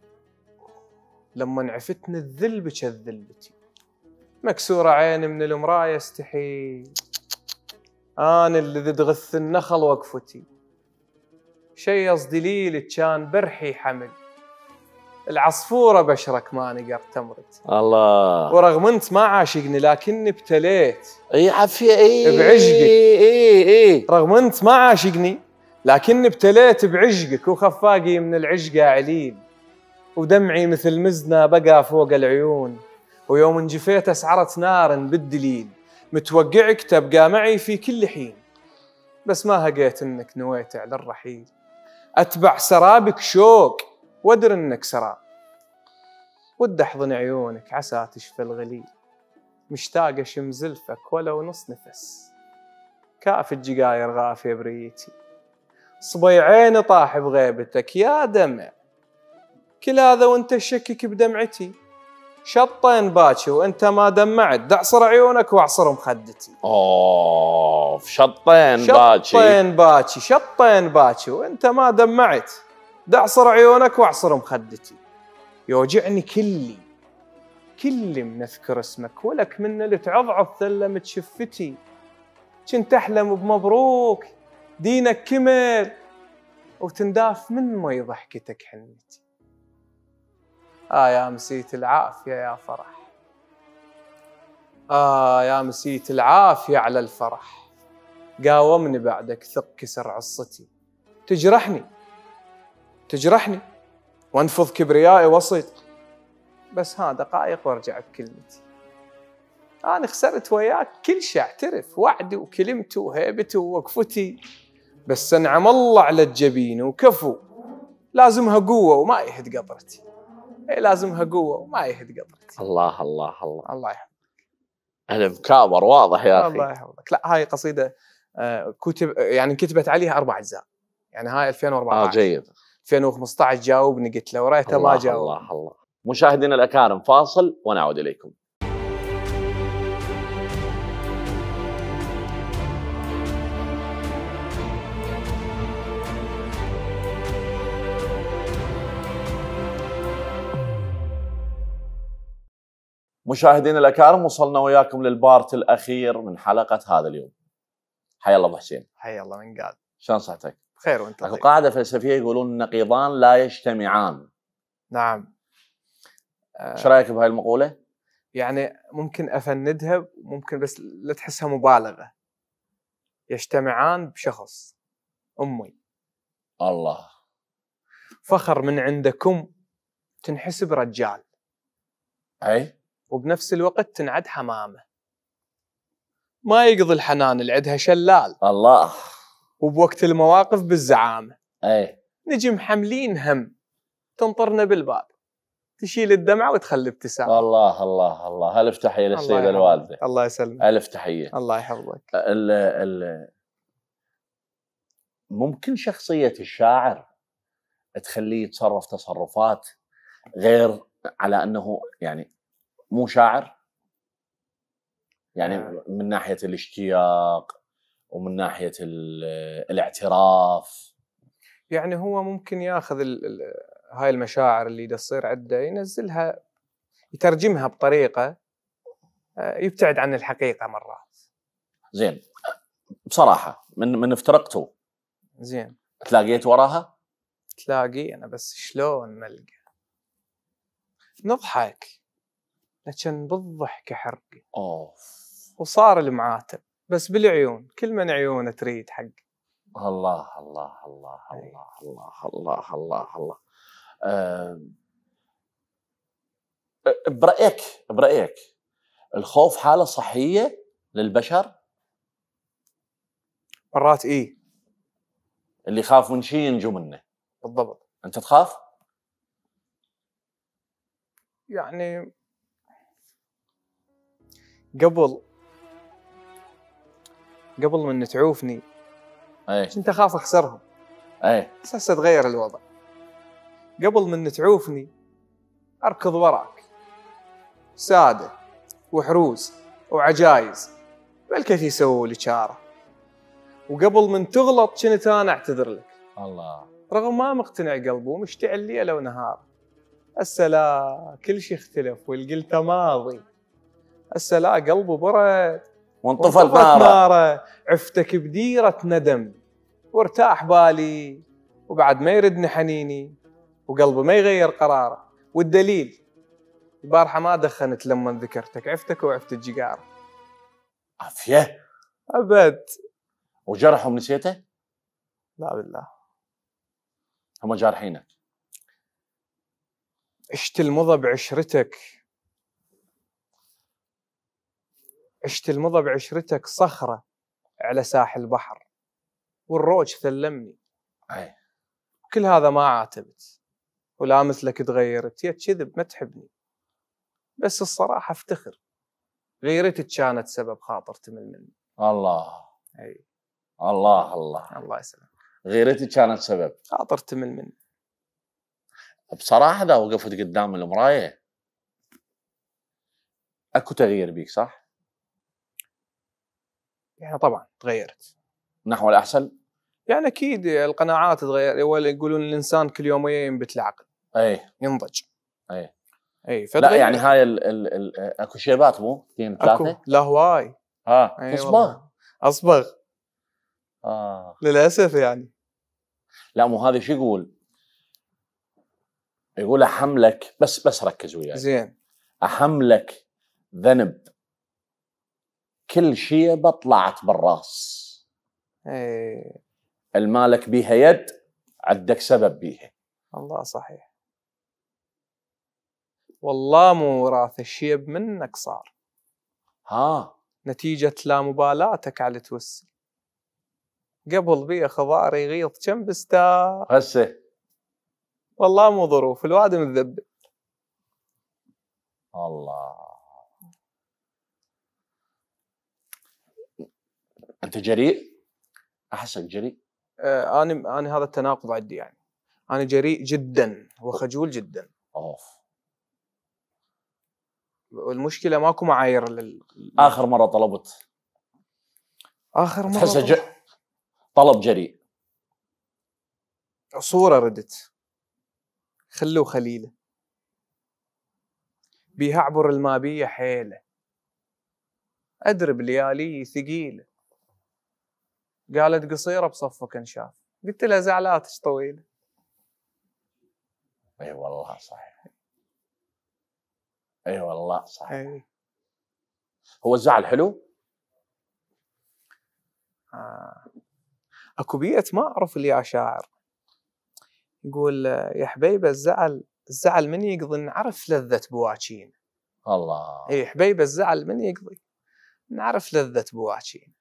لما عفتني الذل بك ذلتي، مكسورة عيني من المراية استحي، أنا اللي تغث النخل وقفتي، شيص دليل كان برحي حمل، العصفورة بشرك ما نقر تمرت. الله. ورغم أنت ما عاشقني لكني ابتليت. اي عافية. اي بعشقك. اي رغم أنت ما عاشقني لكني ابتليت بعشقك، وخفاقي من العشقة عليل، ودمعي مثل مزنة بقى فوق العيون، ويوم انجفيت أسعرت نار بالدليل، متوقعك تبقى معي في كل حين، بس ما هقيت انك نويت على الرحيل، اتبع سرابك شوق وادر انك سراب، ود احضن عيونك عسى تشفى الغليل، مشتاق اشم زلفك ولو نص نفس، كاف الجقاير غافية بريتي، صبيعين طاح بغيبتك يا دمع، كل هذا وانت تشكك بدمعتي، شطين باكي وانت ما دمعت، دعصر عيونك واعصر مخدتي. اوف، شطين باكي. شطين باكي، شطين باكي وانت ما دمعت، دعصر عيونك واعصر مخدتي، يوجعني كلي من اذكر اسمك، ولك من اللي تعضعض ثلمت شفتي، كنت احلم بمبروك دينك كمل، وتنداف من مي ضحكتك حنتي. يا مسيت العافية يا فرح، يا مسيت العافية على الفرح، قاومني بعدك ثق كسر عصتي، تجرحني وانفض كبريائي وصدق، بس دقائق وارجع بكلمتي، أنا خسرت وياك كل شيء اعترف، وعدي وكلمتي وهيبتي ووقفتي، بس انعم الله على الجبين وكفو، لازمها قوة وما يهد قطرتي. لازمها قوة وما يهد قطرتي. الله الله الله الله يحفظك. المكابر واضح يا أخي. الله يحفظك. لا هاي قصيدة يعني كتبت عليها 4 أجزاء. يعني هاي 2014. جيد. 2015 جاوبني قلت له وريته ما جاوب. الله الله. مشاهدينا الأكارم فاصل ونعود إليكم. مشاهدينا الأكارم وصلنا وياكم للبارت الأخير من حلقة هذا اليوم. حيا الله أبو حسين. حيا الله من قال. شلون صحتك؟ بخير وانت طيب. قاعدة فلسفية يقولون النقيضان لا يجتمعان. نعم. ايش رايك بهاي المقولة؟ يعني ممكن أفندها ممكن بس لا تحسها مبالغة. يجتمعان بشخص أمي. الله. فخر من عندكم تنحسب رجال. أي. وبنفس الوقت تنعد حمامة. ما يقضي الحنان اللي عندها شلال. الله. وبوقت المواقف بالزعامة. أي. نجي محملين هم تنطرنا بالباب. تشيل الدمعة وتخلي ابتسامة. الله الله الله. ألف تحية للسيدة الوالدة. الله يسلمك. ألف تحية. الله يحفظك. ممكن شخصية الشاعر تخليه يتصرف تصرفات غير على أنه يعني مو شاعر؟ يعني من ناحية الاشتياق ومن ناحية الاعتراف. يعني هو ممكن ياخذ هاي المشاعر اللي تصير عنده ينزلها يترجمها بطريقة يبتعد عن الحقيقة مرات. زين. بصراحة من افترقتوا زين تلاقيت وراها؟ تلاقي أنا بس شلون ملقى نضحك لكن بالضحكة حرقي. وصار المعاتب بس بالعيون كل من عيونه تريد حق. الله الله الله الله الله الله الله الله. برأيك الخوف حالة صحية للبشر؟ مرات إيه. اللي يخاف من شيء ينجو منه. بالضبط. أنت تخاف؟ يعني قبل من تعوفني كنت أخاف أخسرهم. بس هسه تغير الوضع. قبل من تعوفني أركض وراك سادة وحروز وعجايز بالكثير يسووا لي شارة. وقبل من تغلط كنت أنا أعتذر لك. الله. رغم ما مقتنع قلبه ومشتعل ليلة ونهار. السلا كل شيء اختلف والقلت ماضي. السلا قلبه برد وانطفت ناره. عفتك بديرة ندم وارتاح بالي وبعد ما يردني حنيني وقلبه ما يغير قراره. والدليل البارحة ما دخنت لما ذكرتك عفتك وعفت الجقار. عافية أبد. وجرحهم نسيته؟ لا بالله. هم جارحينك. عشت المضى بعشرتك. عشت المضى بعشرتك صخرة على ساحل البحر والروج ثلمني. كل هذا ما عاتبت ولا مثلك تغيرت. يا كذب ما تحبني بس الصراحة افتخر غيرتك كانت سبب خاطر تمل مني. الله. أي. الله الله. الله يسلمك. غيرتك كانت سبب خاطر تمل مني. بصراحة إذا وقفت قدام المراية أكو تغيير بيك صح؟ يعني طبعا تغيرت. نحو الأحسن؟ يعني أكيد القناعات تغير. ولا يقولون الإنسان كل يوم ينبت العقل. ينضج. لا يعني هاي أكو شيبات مو؟ 2 3؟ لا هواي. تصبغ؟ أصبغ. للأسف يعني. لا مو هذا شو يقول أحملك بس ركز وياي. زين. أحملك ذنب كل شيء طلعت بالراس. المالك بيها يد عندك سبب بيها. الله صحيح. والله مو وراث الشيب منك صار. نتيجة لا مبالاتك على توسل. قبل بيه خضار يغيظ كم بستار. هسه والله مو ظروف، الواد متذبذب. الله. انت جريء؟ احسك جريء. انا هذا التناقض عندي يعني. انا جريء جدا وخجول جدا. اوف. والمشكله ماكو معايير اخر مره طلبت؟ اخر مره تحسه طلب جريء؟ صوره ردت خله وخليله بيها اعبر المابيه حيله ادرب ليالي ثقيله قالت قصيره بصفك انشاف قلت لها زعلاتك طويله. اي والله صحيح. اي والله صحيح. أي. هو الزعل حلو؟ اكو بيئة ما اعرف اللي يا شاعر يقول يا حبيبه الزعل من يقضي نعرف لذة بواكين. الله. اي حبيبه الزعل من يقضي نعرف لذة بواكين.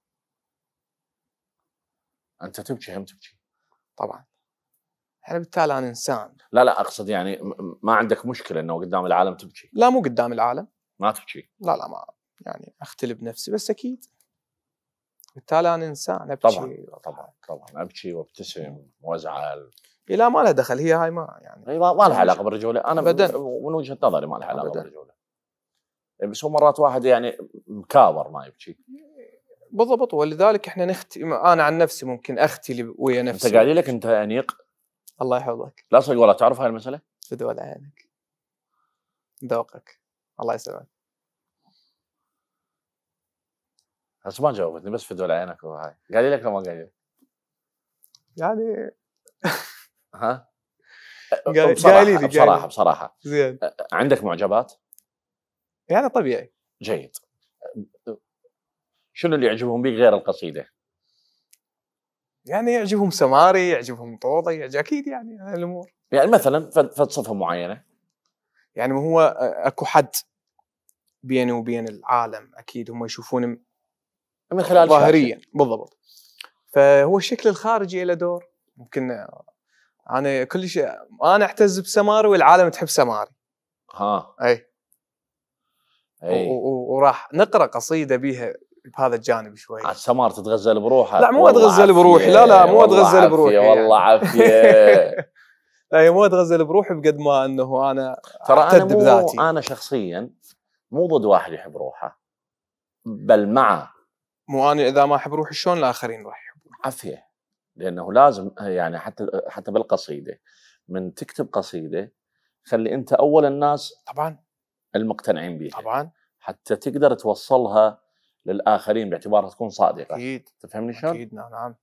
انت تبكي هم تبكي؟ طبعا يعني بالتالي انا انسان. لا لا اقصد يعني ما عندك مشكله انه قدام العالم تبكي؟ لا مو قدام العالم. ما تبكي؟ لا ما يعني اختلي بنفسي بس اكيد بالتالي انا انسان ابكي. طبعا ابكي وابتسم وازعل. لا ما لها دخل هي هاي ما يعني ما لها علاقه بالرجوله. انا أبداً. من وجهه نظري ما لها علاقه أبداً. بالرجوله. بس هو مرات واحد يعني مكابر ما يبكي. بالضبط. ولذلك احنا انا عن نفسي ممكن اختلي ويا نفسي. انت قايل لك انت انيق. الله يحفظك. لا صدق والله تعرف هاي المساله؟ فدوى عينك ذوقك الله يسلمك. بس ما جاوبتني بس فدوى عينك وهاي قايل لك لو ما قايل لك؟ يعني ها؟ قايلي لي بصراحه زين. عندك معجبات؟ يعني طبيعي. جيد. شنو اللي يعجبهم بيك غير القصيده؟ يعني يعجبهم سماري يعجبهم طوطي اكيد يعني هاي الامور. يعني مثلا فد صفه معينه. يعني هو اكو حد بيني وبين العالم اكيد هم يشوفوني من خلال ظاهريا. بالضبط. فهو الشكل الخارجي له دور. ممكن انا كل شيء انا اعتز بسماري والعالم تحب سماري. ها. اي. اي. وراح نقرا قصيده بيها بهذا الجانب شوي. السمار تتغزل بروحها. لا مو اتغزل بروحي. لا مو اتغزل بروحي. والله عافيه. لا هي مو اتغزل بروحي بقد ما انه انا ترى اعتد بذاتي. انا شخصيا مو ضد واحد يحب روحه بل معه. مو انا اذا ما احب روحي شلون الاخرين راح يحبون؟ عافيه. لانه لازم يعني حتى بالقصيده من تكتب قصيده خلي انت اول الناس طبعا المقتنعين بها طبعا حتى تقدر توصلها للآخرين باعتبارها تكون صادقة. أكيد. تفهمني شلون؟ أكيد. نعم.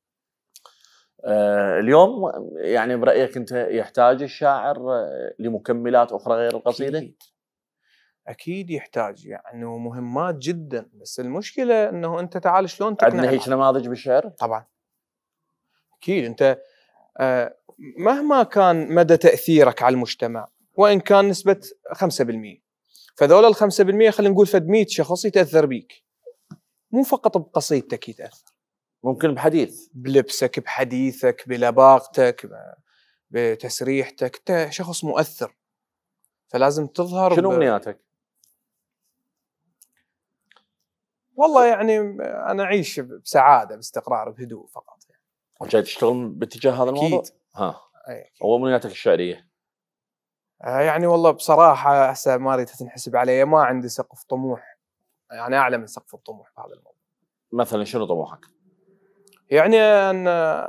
اليوم يعني برأيك أنت يحتاج الشاعر لمكملات أخرى غير القصيدة؟ أكيد يحتاج يعني مهمات جدا. بس المشكلة أنه أنت تعال شلون تقنع. عندنا هيك نماذج بالشعر؟ طبعا أكيد. أنت مهما كان مدى تأثيرك على المجتمع وإن كان نسبة 5%، فذول ال5% خلينا نقول فد 100 شخص يتأثر بيك. مو فقط بقصيدتك يتأثر، ممكن بحديث، بلبسك، بحديثك، بلباقتك، بتسريحتك. انت شخص مؤثر فلازم تظهر. شنو امنياتك؟ والله يعني انا اعيش بسعاده باستقرار بهدوء فقط يعني. وجاي تشتغل باتجاه هذا الموضوع؟ اكيد. ها. أكيد. وامنياتك الشعريه؟ يعني والله بصراحه هسه ما اريد تنحسب علي، ما عندي سقف طموح يعني اعلى من سقف الطموح بهذا الموضوع. مثلا شنو طموحك؟ يعني ان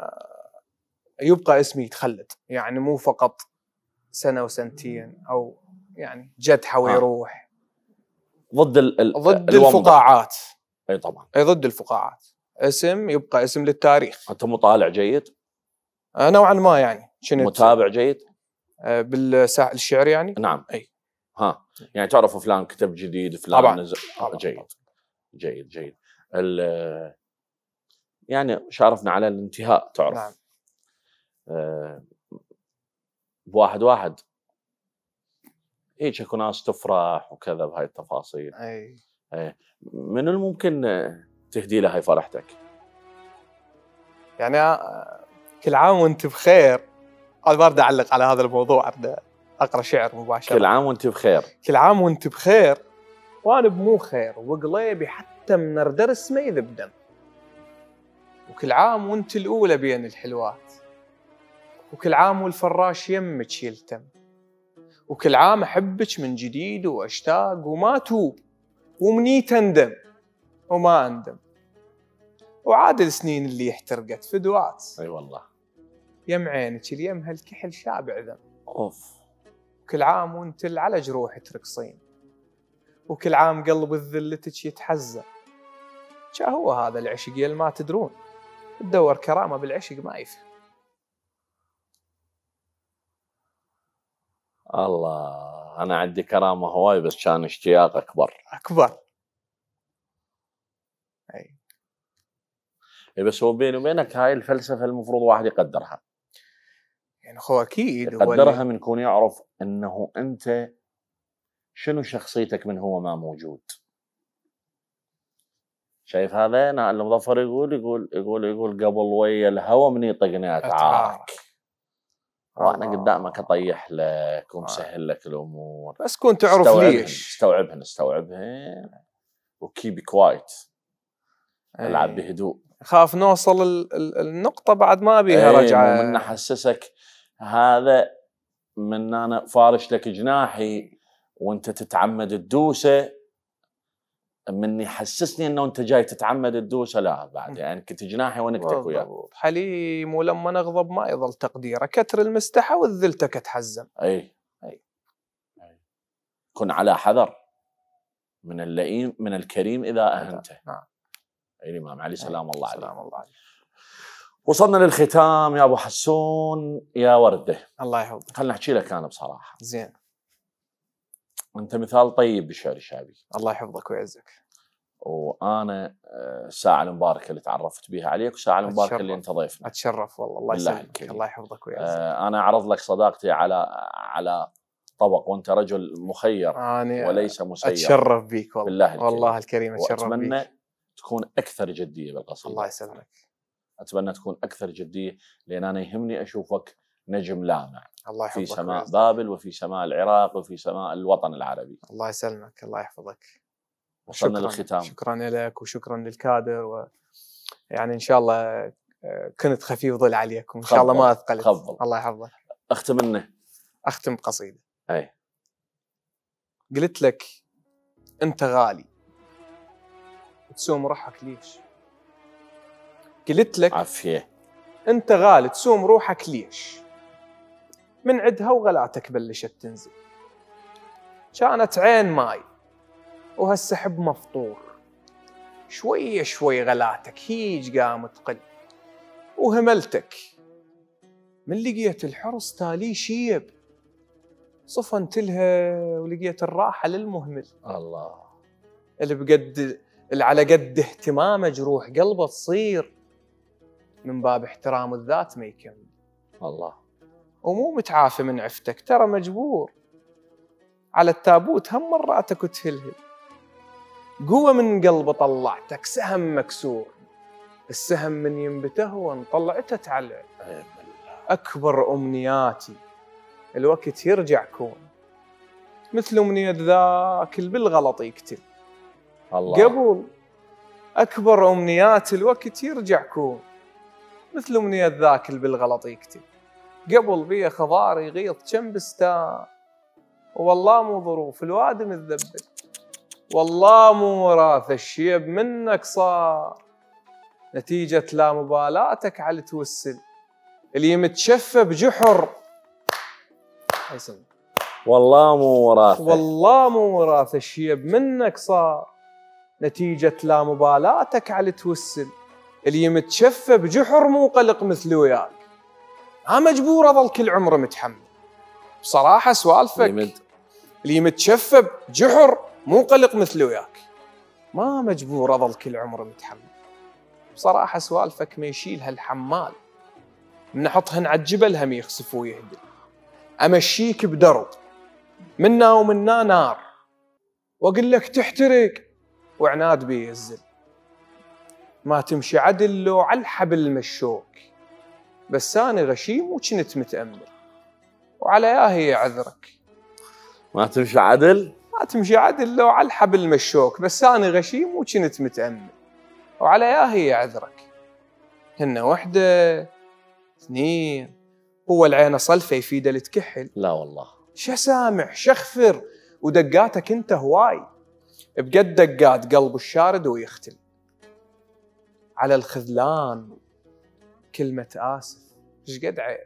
يبقى اسمي يتخلد، يعني مو فقط سنه وسنتين او يعني جدحه ويروح. ضد ضد الفقاعات. اي طبعا. اي ضد الفقاعات. اسم يبقى اسم للتاريخ. انت مطالع جيد؟ نوعا ما يعني. متابع جيد؟ بالساحل الشعري يعني؟ نعم. اي. ها يعني تعرف فلان كتب جديد فلان طبعا. نزل. طبعا. جيد. طبعا. جيد. يعني شارفنا على الانتهاء تعرف. نعم. بواحد هيك اكو ناس تفرح وكذا بهاي التفاصيل. اي. من الممكن تهدي له هاي فرحتك؟ يعني كل عام وانت بخير أنا ما أريد أعلق على هذا الموضوع، أريد أقرأ شعر مباشرة. كل عام وأنت بخير. كل عام وأنت بخير وأنا بمو خير، وقليبي حتى من الدرس ما يذب دم. وكل عام وأنت الأولى بين الحلوات، وكل عام والفراش يمك يلتم، وكل عام أحبك من جديد وأشتاق وما توب، ومني تندم وما أندم، وعاد السنين اللي احترقت فدوات. أي والله. يم عينك اليم هالكحل شابع ذم. أوف. كل عام وانت على جروح ترقصين، وكل عام قلب ذلتك يتحزن. جا هو هذا العشق يل ما تدرون، تدور كرامة بالعشق ما يفهم. الله، أنا عندي كرامة هواي بس كان اشتياق أكبر. أي بس هو بيني وبينك هاي الفلسفة المفروض واحد يقدرها. يعني هو أكيد يقدرها من يكون يعرف أنه أنت شنو شخصيتك من هو ما موجود. شايف هذا؟ أنا المظفر يقول قبل ويا الهوى من يطقني أتعارك، وأنا قدامك أطيح لك ومسهل لك الأمور، بس كون تعرف ليش. استوعبهن وكيب كوايت. العب بهدوء. خاف نوصل النقطة بعد ما بيها رجعة. من أحسسك هذا من أنا فارش لك جناحي وأنت تتعمد الدوسة، من يحسسني أنه أنت جاي تتعمد الدوسة. لا بعد يعني كنت جناحي ونكتك وياه. حليم ولما نغضب ما يظل تقديره، كتر المستحى والذلتك تحزم. أي. كن على حذر من اللئيم من الكريم إذا أهنته. نعم. أي الإمام علي سلام الله عليه. سلام الله عليه. وصلنا للختام يا أبو حسون يا وردة. الله يحفظك. خلنا نحكي لك أنا بصراحة. زين. أنت مثال طيب بالشعر الشعبي. الله يحفظك ويعزك. وأنا الساعة المباركة اللي تعرفت بها عليك والساعة المباركة اللي أنت ضيفنا. أتشرف والله. الله يسلمك. الله يحفظك ويعزك. أنا أعرض لك صداقتي على طبق، وأنت رجل مخير وليس مسير. أتشرف بيك والله. بالله الكريم. والله الكريم أتشرف بيك. وأتمنى تكون أكثر جدية بالقصيدة. الله يسلمك. أتمنى تكون أكثر جدية، لأن أنا يهمني أشوفك نجم لامع. الله يحفظك. في سماء بابل وفي سماء العراق وفي سماء الوطن العربي. الله يسلمك. الله يحفظك. وصلنا للختام. شكرا لك وشكرا للكادر، يعني إن شاء الله كنت خفيف ظل عليكم، إن شاء الله ما أثقلت. الله يحفظك. أختم بقصيدة. أي. قلت لك أنت غالي تسوم روحك ليش؟ قلت لك عافية. أنت غالي تسوم روحك ليش؟ من عدها وغلاتك بلشت تنزل، كانت عين ماي وهالسحب مفطور، شوية شوي غلاتك هيج قام تقل، وهملتك من لقيت الحرص تالي شيب، صفنت لها ولقيت الراحة للمهمل. الله. اللي على قد اهتمامه جروح قلبه تصير، من باب احترام الذات ما يكمل. الله. ومو متعافى من عفتك، ترى مجبور على التابوت هم مراتك وتهلهل، قوة من قلبه طلعتك سهم مكسور، السهم من ينبته وانطلعته تعلع. أكبر أمنياتي الوقت يرجع كون، مثل أمنية ذاك اللي بالغلط يقتل. الله. قبل أكبر أمنيات الوقت يرجع كون، مثل أمنية ذاك اللي بالغلط يقتل. قبل بيه خضار يغيط كم بستان، والله مو ظروف الوادم متذبل، والله مو وراث الشيب منك صار، نتيجة لا مبالاتك على توسل، اللي متشفى بجحر. والله مو وراث الشيب منك صار، نتيجة لا مبالاتك على توسل، اللي متشفى بجحر مو قلق مثل وياك، ما مجبور أظل كل عمره متحمل. بصراحة سوالفك اللي متشفى بجحر مو قلق مثل وياك، ما مجبور أظل كل عمره متحمل. بصراحة سوالفك ما يشيل هالحمال، من نحطهن على الجبل هم يخسف ويهدل، أمشيك بدرب منا ومنا نار، وأقول لك تحترق وعناد بينزل، ما تمشي عدل لو على الحبل المشوك، بس أنا غشيم وكنت متأمل، وعلى ياهي عذرك. ما تمشي عدل؟ ما تمشي عدل لو على الحبل مشوك، بس أنا غشيم وكنت متأمل، وعلى ياهي عذرك. هن وحدة، اثنين، هو العين صلفة يفيد اللي تكحل؟ لا والله. شا سامع شخفر، ودقاتك انت هواي، بقد دقات قلب الشارد ويختل. على الخذلان كلمة آسف ايش قد عيب،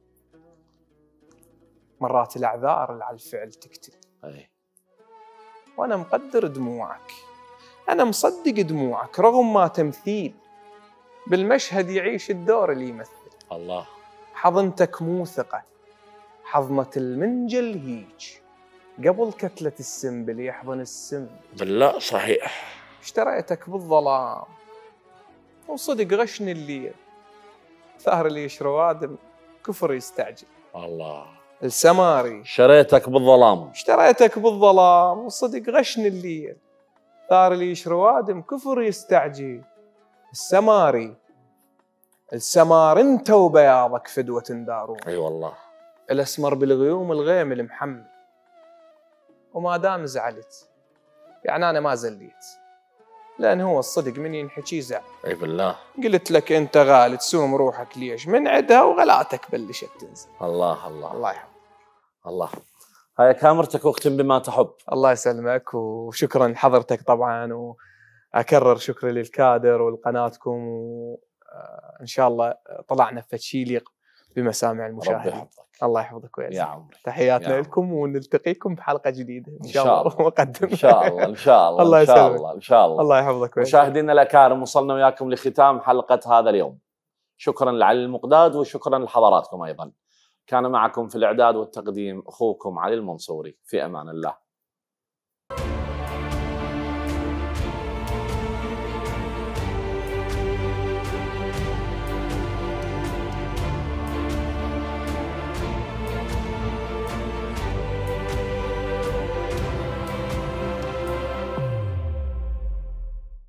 مرات الأعذار اللي على الفعل تقتل. أي. وأنا مقدر دموعك، أنا مصدق دموعك، رغم ما تمثيل بالمشهد يعيش الدور اللي يمثل. الله. حضنتك موثقة، حضنة المنجل هيج، قبل كتلة السنبل يحضن السم. بالله صحيح. اشتريتك بالظلام وصدق غشني الليل، ثار اللي يشرى وادم كفر يستعجل. الله. السماري شريتك بالظلام. اشتريتك بالظلام وصدق غشني الليل، ثار اللي يشرى وادم كفر يستعجل. السماري السمار انت وبياضك فدوة دارون. اي والله. الاسمر بالغيوم الغيم المحمل، وما دام زعلت يعني انا ما زليت، لان هو الصدق من ينحكي زعل. اي بالله. قلت لك انت غالي تسوم روحك ليش من عدها وغلاتك بلشت تنزل. الله الله الله يحفظك. الله. هاي كاميرتك واختم بما تحب. الله يسلمك، وشكرا لحضرتك طبعا، واكرر شكري للكادر ولقناتكم، وان شاء الله طلعنا في شيء يليق بمسامع المشاهدين. ربي يحفظك. الله يحفظك ويعزك. يا عمري. تحياتنا لكم، ونلتقيكم بحلقه جديده ان شاء الله. مقدم ان شاء الله ان شاء الله. الله ان شاء يسلمك. الله ان شاء الله. الله يحفظك ويعزك. مشاهدينا الاكارم، وصلنا وياكم لختام حلقه هذا اليوم. شكرا لعلي المقداد، وشكرا لحضراتكم ايضا. كان معكم في الاعداد والتقديم اخوكم علي المنصوري، في امان الله.